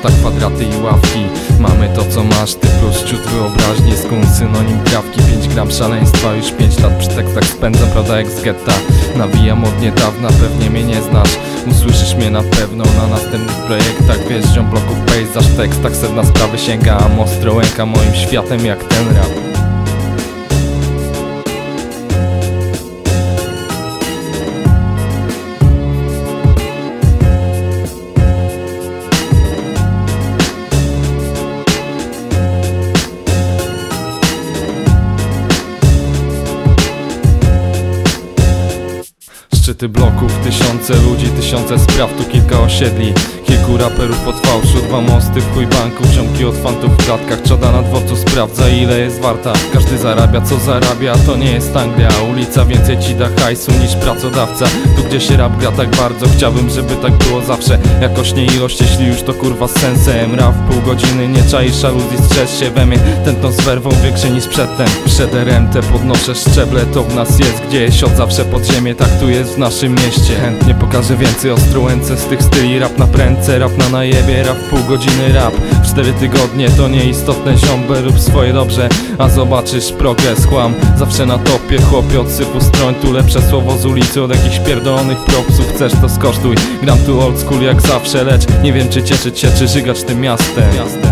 reszta kwadraty i ławki. Mamy to co masz, ty plus ciut wyobraźni. Skun synonim trawki, 5 gram szaleństwa. Już 5 lat przy tekstach spędzam, prawda jak z getta. Nawijam od niedawna, pewnie mnie nie znasz. Usłyszysz mnie na pewno na następnych projektach. Wjeżdżam bloków pejzaż, w tekstach sedna sprawy sięgam. Ostrołęka moim światem jak ten rap. Szczyty bloków, tysiące ludzi, tysiące spraw, tu kilka osiedli. Kilku raperów pod fałszu, 2 mosty w chuj banku. Ziomki od fantów w klatkach, czada na dworcu sprawdza ile jest warta. Każdy zarabia co zarabia, to nie jest Anglia. Ulica więcej ci da hajsu niż pracodawca. Tu gdzie się rap gra tak bardzo, chciałbym żeby tak było zawsze. Jakoś nie ilość, jeśli już to kurwa z sensem. Rap w pół godziny, nie czaisz aluzji, strzeż się we mnie. Tętno z werwą większy niż przedtem. Przed RMT podnoszę szczeble, to w nas jest gdzieś od zawsze pod ziemię, tak tu jest w naszym mieście. Chętnie pokażę więcej Ostrołęce z tych styli. Rap na prędce, rap na najebie, rap w pół godziny, rap w 4 tygodnie. To nieistotne, ziombe, rób swoje dobrze, a zobaczysz progres. Chłam zawsze na topie, chłopie od sypu stroń. Tu lepsze słowo z ulicy od jakichś pierdolonych propsów. Chcesz to skosztuj, gram tu old school jak zawsze. Lecz nie wiem czy cieszyć się, czy żygać tym miastem.